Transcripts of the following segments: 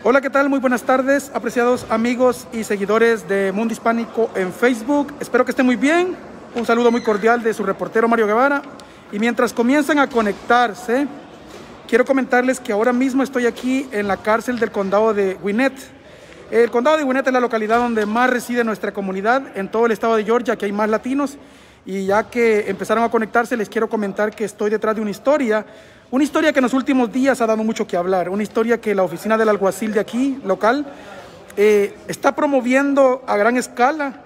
Hola, ¿qué tal? Muy buenas tardes, apreciados amigos y seguidores de Mundo Hispánico en Facebook. Espero que estén muy bien. Un saludo muy cordial de su reportero Mario Guevara. Y mientras comienzan a conectarse, quiero comentarles que ahora mismo estoy aquí en la cárcel del condado de Gwinnett. El condado de Gwinnett es la localidad donde más reside nuestra comunidad en todo el estado de Georgia, que hay más latinos. Y ya que empezaron a conectarse, les quiero comentar que estoy detrás de una historia que en los últimos días ha dado mucho que hablar, una historia que la oficina del alguacil de aquí, local, está promoviendo a gran escala,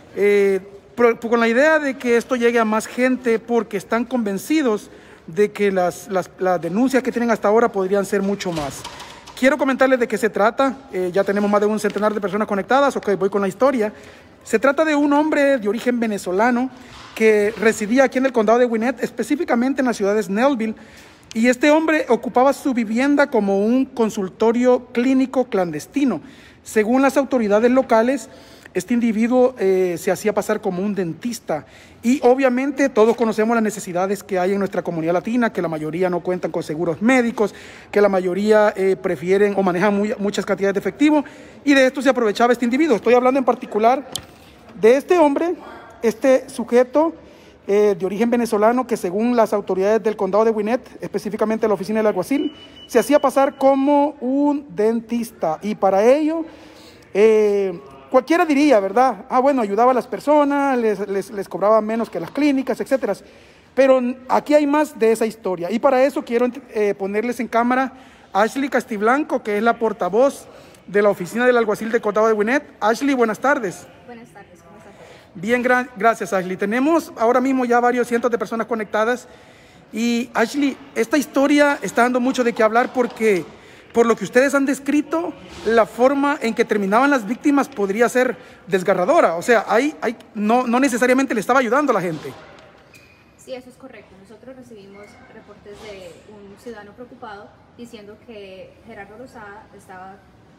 con la idea de que esto llegue a más gente, porque están convencidos de que las denuncias que tienen hasta ahora podrían ser mucho más. Quiero comentarles de qué se trata. Ya tenemos más de un centenar de personas conectadas. Ok, voy con la historia. Se trata de un hombre de origen venezolano que residía aquí en el condado de Gwinnett, específicamente en la ciudad de Snellville. Y este hombre ocupaba su vivienda como un consultorio clínico clandestino. Según las autoridades locales, este individuo se hacía pasar como un dentista. Y obviamente todos conocemos las necesidades que hay en nuestra comunidad latina, que la mayoría no cuentan con seguros médicos, que la mayoría prefieren o manejan muchas cantidades de efectivo. Y de esto se aprovechaba este individuo. Estoy hablando en particular de este hombre, este sujeto de origen venezolano, que según las autoridades del condado de Gwinnett, específicamente la oficina del alguacil, se hacía pasar como un dentista. Y para ello, cualquiera diría, ¿verdad? Bueno, ayudaba a las personas, les cobraba menos que las clínicas, etcétera. Pero aquí hay más de esa historia. Y para eso quiero ponerles en cámara a Ashley Castiblanco, que es la portavoz de la oficina del alguacil del condado de Gwinnett. Ashley, buenas tardes. Buenas tardes. Bien, gracias, Ashley. Tenemos ahora mismo ya varios cientos de personas conectadas. Y Ashley, esta historia está dando mucho de qué hablar porque, por lo que ustedes han descrito, la forma en que terminaban las víctimas podría ser desgarradora. O sea, no necesariamente le estaba ayudando a la gente. Sí, eso es correcto. Nosotros recibimos reportes de un ciudadano preocupado diciendo que Gerardo Lozada estaba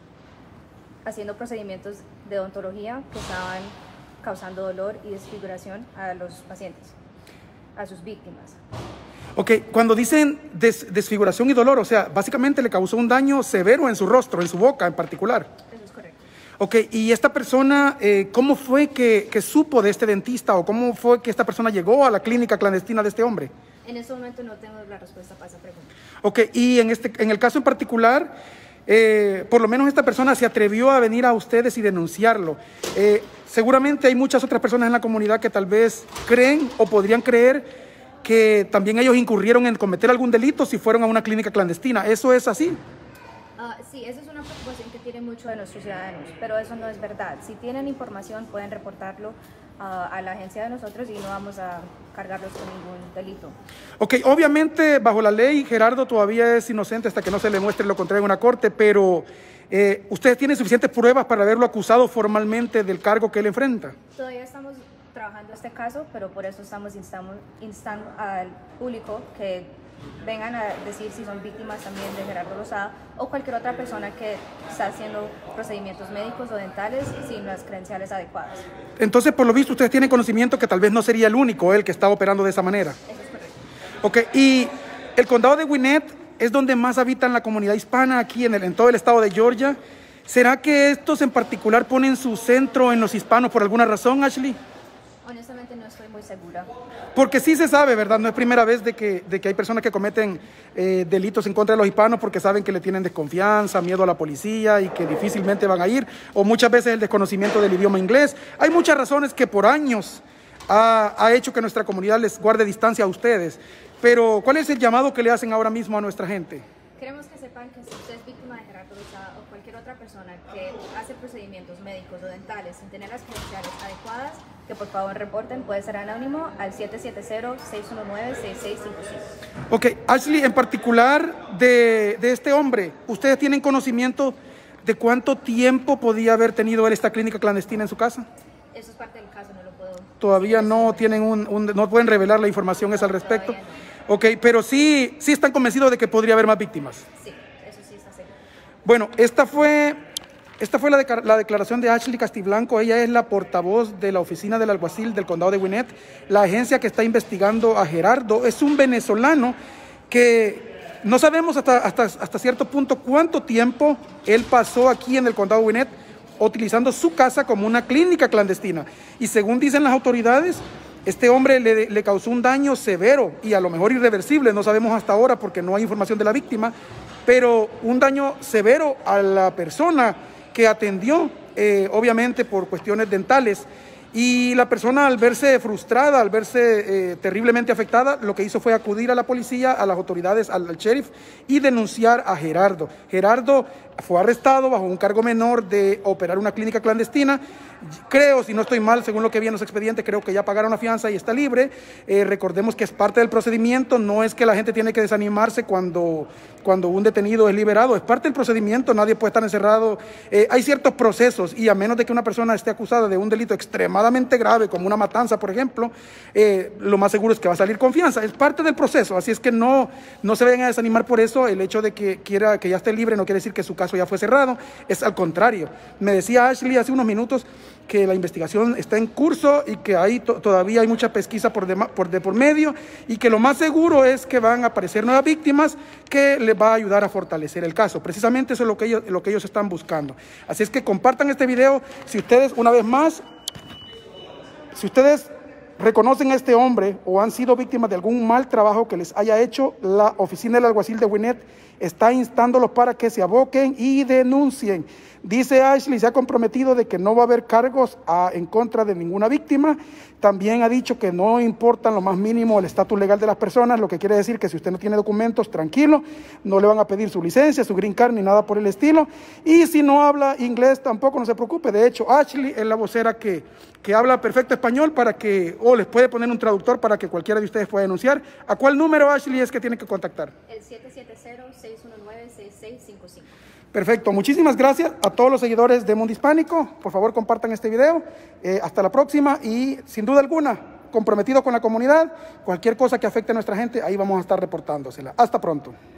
haciendo procedimientos de odontología que estaban causando dolor y desfiguración a los pacientes, a sus víctimas. Ok, cuando dicen desfiguración y dolor, o sea, básicamente le causó un daño severo en su rostro, en su boca en particular. Eso es correcto. Ok, y esta persona, ¿cómo fue que supo de este dentista o cómo fue que esta persona llegó a la clínica clandestina de este hombre? En este momento no tengo la respuesta para esa pregunta. Ok, y en el caso en particular, por lo menos esta persona se atrevió a venir a ustedes y denunciarlo. Seguramente hay muchas otras personas en la comunidad que tal vez creen o podrían creer que también ellos incurrieron en cometer algún delito si fueron a una clínica clandestina. ¿Eso es así? Sí, esa es una preocupación que tienen muchos de nuestros ciudadanos, pero eso no es verdad. Si tienen información pueden reportarlo a la agencia de nosotros y no vamos a cargarlos con ningún delito. Ok, obviamente bajo la ley Gerardo todavía es inocente hasta que no se le muestre lo contrario en una corte, pero ¿ustedes tienen suficientes pruebas para haberlo acusado formalmente del cargo que él enfrenta? Todavía estamos trabajando este caso, pero por eso estamos instando al público que vengan a decir si son víctimas también de Gerardo Lozada o cualquier otra persona que está haciendo procedimientos médicos o dentales sin las credenciales adecuadas. Entonces, por lo visto, ustedes tienen conocimiento que tal vez no sería el único el que está operando de esa manera. Eso es correcto. Ok, y el condado de Gwinnett es donde más habitan la comunidad hispana aquí en todo el estado de Georgia. ¿Será que estos en particular ponen su centro en los hispanos por alguna razón, Ashley? Honestamente no estoy muy segura. Porque sí se sabe, ¿verdad? No es primera vez de que hay personas que cometen delitos en contra de los hispanos porque saben que le tienen desconfianza, miedo a la policía y que difícilmente van a ir, o muchas veces el desconocimiento del idioma inglés. Hay muchas razones que por años ha hecho que nuestra comunidad les guarde distancia a ustedes. Pero, ¿cuál es el llamado que le hacen ahora mismo a nuestra gente? Queremos que sepan que si usted es víctima de Gerardo Lozada o cualquier otra persona que hace procedimientos médicos o dentales sin tener las credenciales adecuadas, que por favor reporten, puede ser anónimo al 770-619-6655. Ok, Ashley, en particular de este hombre, ¿ustedes tienen conocimiento de cuánto tiempo podía haber tenido él esta clínica clandestina en su casa? Eso es parte del caso, no lo puedo... Todavía no tienen no pueden revelar la información esa al respecto. No. Ok, pero sí están convencidos de que podría haber más víctimas. Sí, eso sí está seguro. Bueno, esta fue la declaración de Ashley Castiblanco. Ella es la portavoz de la oficina del alguacil del condado de Gwinnett. La agencia que está investigando a Gerardo es un venezolano que No sabemos hasta cierto punto cuánto tiempo él pasó aquí en el condado de Gwinnett utilizando su casa como una clínica clandestina. Y según dicen las autoridades, este hombre le causó un daño severo y a lo mejor irreversible, no sabemos hasta ahora porque no hay información de la víctima, pero un daño severo a la persona que atendió, obviamente por cuestiones dentales. Y la persona, al verse frustrada, al verse terriblemente afectada, lo que hizo fue acudir a la policía, a las autoridades, al sheriff y denunciar a Gerardo. Gerardo fue arrestado bajo un cargo menor de operar una clínica clandestina. Creo, si no estoy mal, según lo que vi en los expedientes, creo que ya pagaron la fianza y está libre. Recordemos que es parte del procedimiento, no es que la gente tiene que desanimarse cuando un detenido es liberado, es parte del procedimiento, nadie puede estar encerrado. Hay ciertos procesos y a menos de que una persona esté acusada de un delito extremadamente grave, como una matanza, por ejemplo, lo más seguro es que va a salir con fianza, es parte del proceso, así es que no se vayan a desanimar por eso. El hecho de que quiera que ya esté libre no quiere decir que su caso ya fue cerrado, es al contrario. Me decía Ashley hace unos minutos que la investigación está en curso y que todavía hay mucha pesquisa por medio y que lo más seguro es que van a aparecer nuevas víctimas que les va a ayudar a fortalecer el caso. Precisamente eso es lo que ellos están buscando. Así es que compartan este video. Si ustedes, una vez más, si ustedes reconocen a este hombre o han sido víctimas de algún mal trabajo que les haya hecho, la oficina del alguacil de Gwinnett está instándolos para que se aboquen y denuncien. Dice Ashley, se ha comprometido de que no va a haber cargos en contra de ninguna víctima. También ha dicho que no importa lo más mínimo el estatus legal de las personas, lo que quiere decir que si usted no tiene documentos, tranquilo, no le van a pedir su licencia, su green card ni nada por el estilo. Y si no habla inglés tampoco, no se preocupe. De hecho, Ashley es la vocera que habla perfecto español o les puede poner un traductor para que cualquiera de ustedes pueda denunciar. ¿A cuál número, Ashley, es que tiene que contactar? El 770-619-6655. Perfecto, muchísimas gracias a todos los seguidores de Mundo Hispánico. Por favor, compartan este video. Hasta la próxima y sin duda alguna, comprometido con la comunidad, cualquier cosa que afecte a nuestra gente, ahí vamos a estar reportándosela. Hasta pronto.